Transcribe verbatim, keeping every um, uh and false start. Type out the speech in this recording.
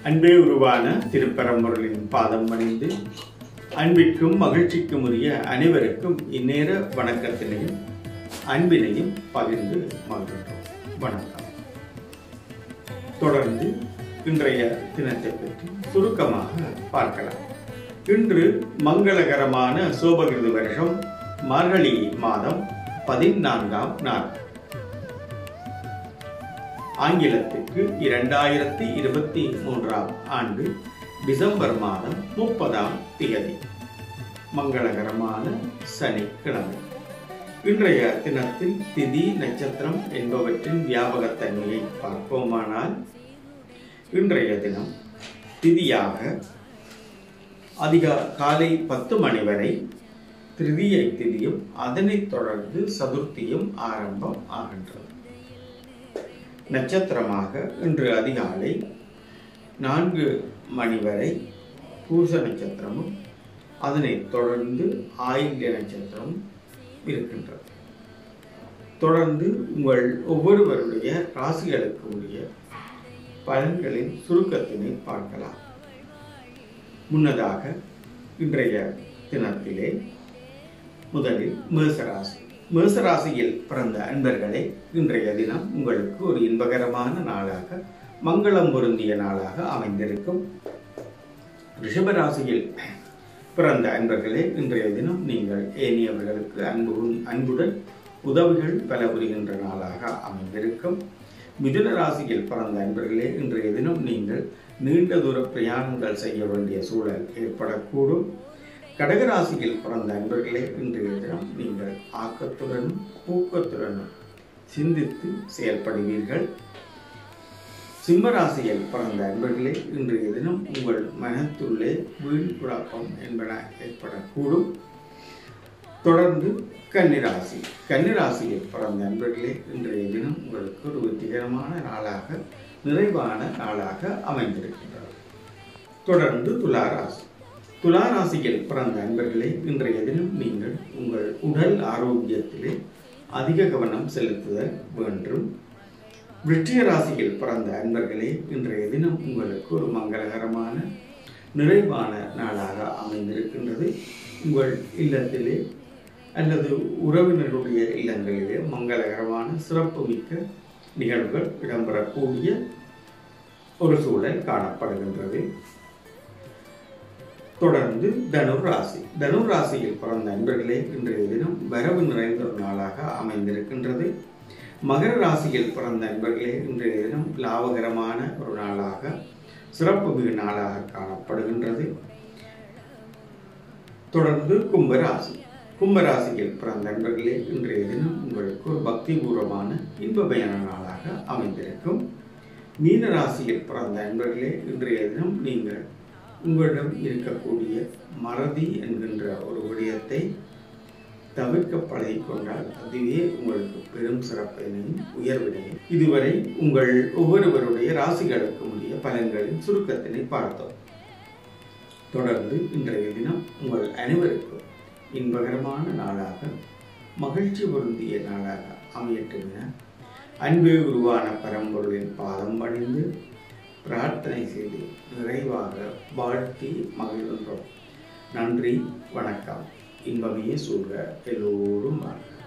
அன்பே உருவான திருப்பரம்பொருளின் பாதம் பணிந்து அன்பிற்கும் மகிழ்ச்சிக்கும் உரிய அனைவருக்கும் இந்நேர வணக்கத்தினையும் அன்பினையும் பகிர்ந்து மகிழ்ந்தோம். வணக்கம். தொடர்ந்து இன்றைய தினத்தை பற்றி சுருக்கமாக பார்க்கலாம். இன்று மங்களகரமான சோபகிருது வருஷம் மார்கழி மாதம் பதினான்காம் நாள். ஆங்கிலத்திற்கு இரண்டாயிரத்தி இருபத்தி மூன்றாம் ஆண்டு டிசம்பர் மாதம் முப்பதாம் தேதி மங்களகரமான சனிக்கிழமை. இன்றைய தினத்தில் திதி நட்சத்திரம் என்பவற்றின் வியாபகத்தன்மையை பார்ப்போமானால், இன்றைய தினம் திதியாக அதிக காலை பத்து மணி வரை திருதியை திதியும் அதனைத் தொடர்ந்து சதுர்த்தியும் ஆரம்பம் ஆகின்றது. நட்சத்திரமாக இன்று அதிகாலை நான்கு மணி வரை பூச நட்சத்திரமும் அதனைத் தொடர்ந்து ஆயில்ய நட்சத்திரமும் இருக்கின்றது. தொடர்ந்து உங்கள் ஒவ்வொருவருடைய ராசிகளுக்கு உரிய பலன்களின் சுருக்கத்தினை பார்க்கலாம். முன்னதாக இன்றைய தினத்திலே முதலில் மேசராசி மேசராசியில் பிறந்த அன்பர்களே, இன்றைய தினம் உங்களுக்கு ஒரு இன்பகரமான நாளாக, மங்களம் பொருந்திய நாளாக அமைந்திருக்கும். ரிஷபராசியில் பிறந்த அன்பர்களே, இன்றைய தினம் நீங்கள் ஏனையவர்களுக்கு அன்பு அன்புடன் உதவிகள் பல புரிகின்ற நாளாக அமைந்திருக்கும். மிதுன ராசியில் பிறந்த அன்பர்களே, இன்றைய தினம் நீங்கள் நீண்ட தூர பிரயாணங்கள் செய்ய வேண்டிய சூழல் ஏற்படக்கூடும். கடகராசியில் பிறந்த அன்பர்களே, இன்றைய தினம் நீங்கள் ஆக்கத்துடனும் ஊக்கத்துடனும் சிந்தித்து செயல்படுவீர்கள். சிம்மராசியில் பிறந்த அன்பர்களே, இன்றைய தினம் உங்கள் மனத்துள்ளே வீண் குழப்பம் என்பன ஏற்படக்கூடும். தொடர்ந்து கன்னிராசி கன்னிராசியில் பிறந்த அன்பர்களே, இன்றைய தினம் உங்களுக்கு ஒரு வெற்றிகரமான நாளாக, நிறைவான நாளாக அமைந்திருக்கின்றது. தொடர்ந்து துளாராசி துளாராசியில் பிறந்த அன்பர்களே, இன்றைய தினம் நீங்கள் உங்கள் உடல் ஆரோக்கியத்திலே அதிக கவனம் செலுத்துதல் வேண்டும். விருச்சிக ராசியில் பிறந்த அன்பர்களே, இன்றைய தினம் உங்களுக்கு ஒரு மங்களகரமான நிறைவான நாளாக அமைந்திருக்கின்றது. உங்கள் இல்லத்திலே அல்லது உறவினருடைய இல்லங்களிலே மங்களகரமான சிறப்புமிக்க நிகழ்வுகள் இடம்பெறக்கூடிய ஒரு சூழல் காணப்படுகின்றது. தொடர்ந்து தனுர் ராசி தனுர் ராசியில் பிறந்த அன்பர்களே, இன்றைய தினம் வரவு நிறைந்த ஒரு நாளாக அமைந்திருக்கின்றது. மகர ராசியில் பிறந்த அன்பர்களே, இன்றைய தினம் லாபகரமான ஒரு நாளாக, சிறப்பு மிகு நாளாக காணப்படுகின்றது. தொடர்ந்து கும்பராசி கும்பராசியில் பிறந்த அன்பர்களே, இன்றைய தினம் உங்களுக்கு ஒரு பக்தி பூர்வமான இன்பபயன நாளாக அமைந்திருக்கும். மீன ராசியில் பிறந்த அன்பர்களே, இன்றைய தினம் நீங்கள் உங்களிடம் இருக்கக்கூடிய மறதி என்கின்ற ஒரு விடயத்தை தவிர்க்க பழகிக்கொண்டால் அதுவே உங்களுக்கு பெரும் சிறப்பினையும் உயர்வினையும். இதுவரை உங்கள் ஒவ்வொருவருடைய ராசிகளுக்கு உரிய பலன்களின் சுருக்கத்தினை பார்த்தோம். தொடர்ந்து இன்றைய தினம் உங்கள் அனைவருக்கும் இன்பகரமான நாளாக, மகிழ்ச்சி பொருந்திய நாளாக அமையட்டும் என அன்பே உருவான பரம்பொருளின் பாதம் பணிந்து பிரார்த்தனை செய்து நிறைவாக வாழ்த்தி மகிழ்கின்றோம். நன்றி, வணக்கம். இன்பமே சூழ்க. எல்லோரும் வாழ்க.